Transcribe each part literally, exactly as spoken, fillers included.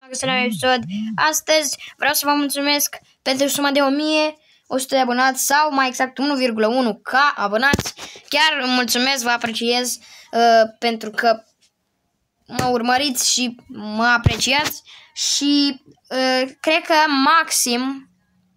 Găsit la un episod. Astăzi vreau să vă mulțumesc pentru suma de o mie o sută de abonați sau mai exact unu virgulă unu K abonați. Chiar îmi mulțumesc, vă apreciez uh, pentru că mă urmăriți și mă apreciați și uh, cred că maxim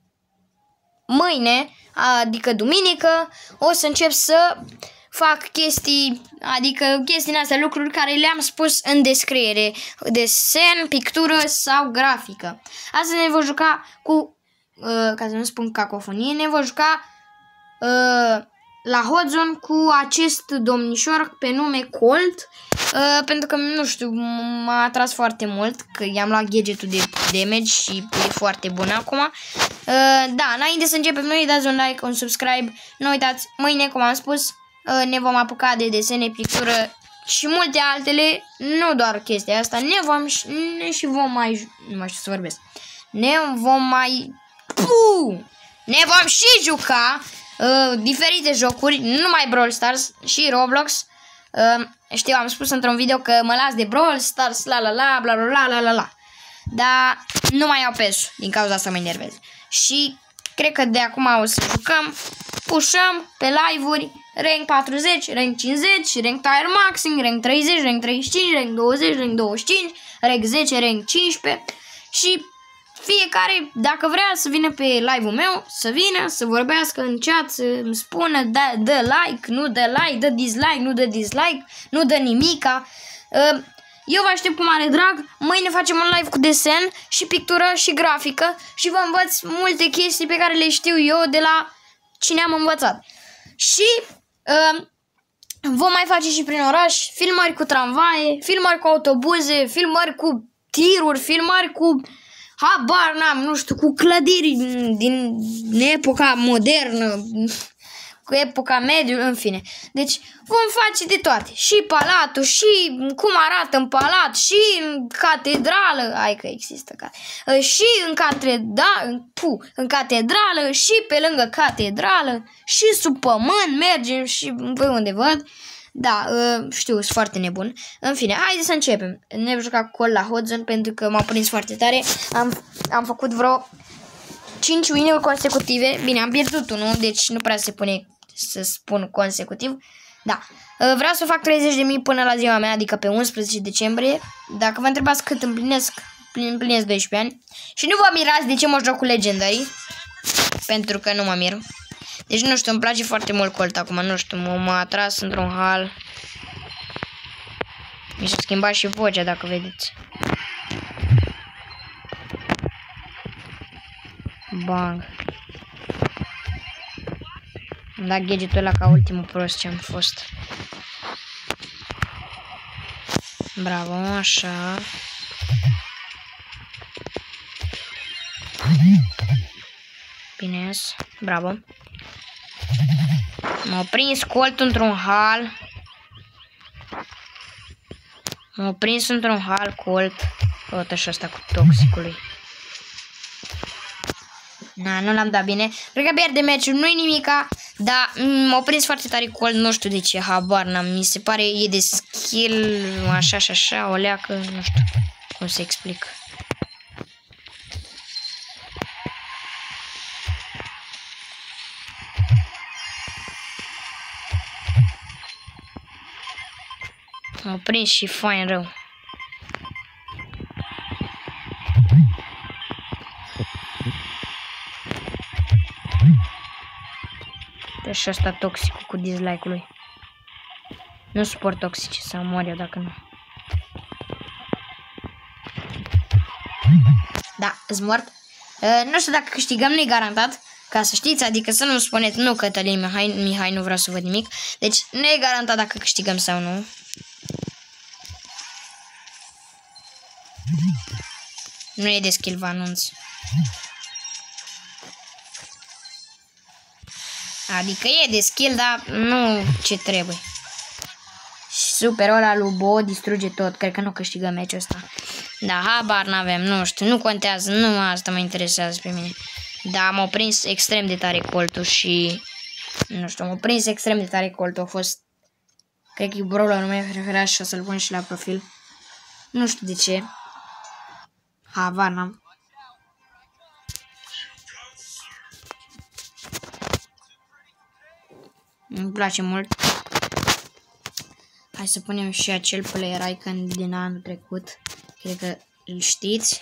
mâine, adică duminică, o să încep să fac chestii, adică chestii din astea, lucruri care le-am spus în descriere, desen, pictură sau grafică. Astăzi ne vom juca cu, uh, ca să nu spun cacofonie, ne vom juca uh, la Hotzone cu acest domnișor pe nume Colt, uh, pentru că, nu știu, m-a atras foarte mult, că i-am luat gadgetul de damage și e foarte bun acum. Uh, da, înainte să începem noi, dați un like, un subscribe, nu uitați, mâine, cum am spus, ne vom apuca de desene, pictură și multe altele, nu doar chestia asta, ne vom ne și vom mai, nu mai știu să vorbesc, ne vom mai, Puh! ne vom și juca uh, diferite jocuri, nu numai Brawl Stars, și Roblox. Uh, știu, am spus într-un video că mă las de Brawl Stars, la la la, bla bla la la la, dar nu mai iau pesul, din cauza asta mă enervez. Și cred că de acum o să jucăm, pușăm pe live-uri, rank patruzeci, rank cincizeci, rank tier maxim, rank treizeci, rank treizeci și cinci, rank douăzeci, rank douăzeci și cinci, rank zece, rank cincisprezece și fiecare, dacă vrea să vină pe live-ul meu, să vină, să vorbească în chat, să îmi spună, dă, dă like, nu dă like, dă dislike, nu dă dislike, nu dă nimica. Eu vă aștept cu mare drag, mâine facem un live cu desen și pictură și grafică și vă învăț multe chestii pe care le știu eu de la cine am învățat. Și uh, vom mai face și prin oraș filmări cu tramvaie, filmări cu autobuze, filmări cu tiruri, filmări cu, habar n-am, nu știu, cu clădiri din epoca modernă, cu epoca mediu, în fine. Deci vom face de toate. Și palatul, și cum arată în palat, și în catedrală, hai că există, și în, catedra, pu, în catedrală, și pe lângă catedrală, și sub pământ, mergem și pe unde văd. Da, știu, sunt foarte nebun. În fine, haideți să începem. Ne vom juca cu la Hotzone pentru că m-a prins foarte tare. Am, am făcut vreo cinci win-uri consecutive. Bine, am pierdut unul, deci nu prea se pune să spun consecutiv. Da, vreau să fac treizeci de mii până la ziua mea, adică pe unsprezece decembrie. Dacă vă întrebați cât împlinesc, împlinesc doisprezece ani. Și nu vă mirați de ce mă joc cu Legendary, pentru că nu mă mir. Deci nu știu, îmi place foarte mult Colt acum, nu știu, m-a atras într-un hal. Mi s-a schimbat și vocea, dacă vedeți. Bang. Am dat gadgetul ăla ca ultimul prost ce am fost. Bravo, așa. Bine, bravo. M-a prins Colt într-un hal. M-a prins într-un hal Colt. Tot așa asta cu toxicului. Na, nu l-am dat bine. Cred că pierde meciul, nu-i nimica. Dar m-a prins foarte tare Colt, nu știu de ce, habar n-am. Mi se pare, e de skill, așa și așa, o leacă, nu știu cum să explic. M-a prins și fain rău. Și asta toxicul cu dislike-ului. Nu suport toxice, să mor eu dacă nu. Da, îți mort. Uh, nu știu dacă câștigăm, nu-i garantat. Ca să știți, adică să nu spuneți, nu, Cătălin Mihai, Mihai, nu vreau să văd nimic. Deci nu e garantat dacă câștigăm sau nu. Nu e de skill, vă anunț. Adică e de skill, dar nu ce trebuie. Și superul ăla lui Bo distruge tot. Cred că nu câștigăm meciul ăsta. Da, habar n-avem, nu știu, nu contează. Nu asta mă interesează pe mine. Da, m-au prins extrem de tare Coltul și... Nu știu, m-au prins extrem de tare Coltul. A fost... Cred că e brawlerul meu preferat și o să-l pun și la profil. Nu știu de ce. Habar n-am. Îmi place mult. Hai să punem și acel player icon din anul trecut. Cred că îl știți.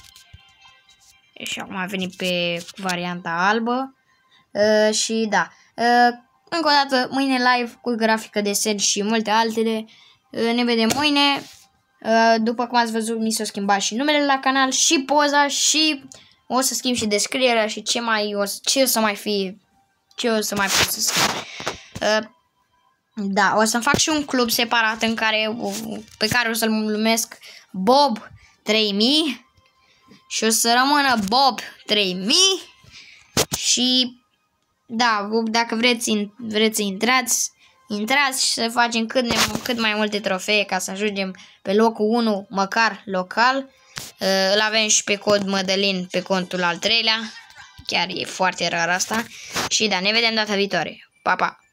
Și acum a venit pe varianta albă. Uh, și da. Uh, încă o dată, mâine live cu grafică, desen și multe altele. Uh, ne vedem mâine. Uh, după cum ați văzut, mi s-a schimbat și numele la canal, și poza, și o să schimb și descrierea și ce mai o, ce o să mai fie, ce o să mai pot să schimb. Uh, da, o să-mi fac și un club separat în care, pe care o să-l numesc Bob trei mii și o să rămână Bob trei mii și da, dacă vreți, vreți să intrați, intrați și să facem cât, ne, cât mai multe trofee ca să ajungem pe locul unu, măcar local. Îl avem și pe cod Mădălin pe contul al treilea. Chiar e foarte rar asta. Și da, ne vedem data viitoare. Pa, pa!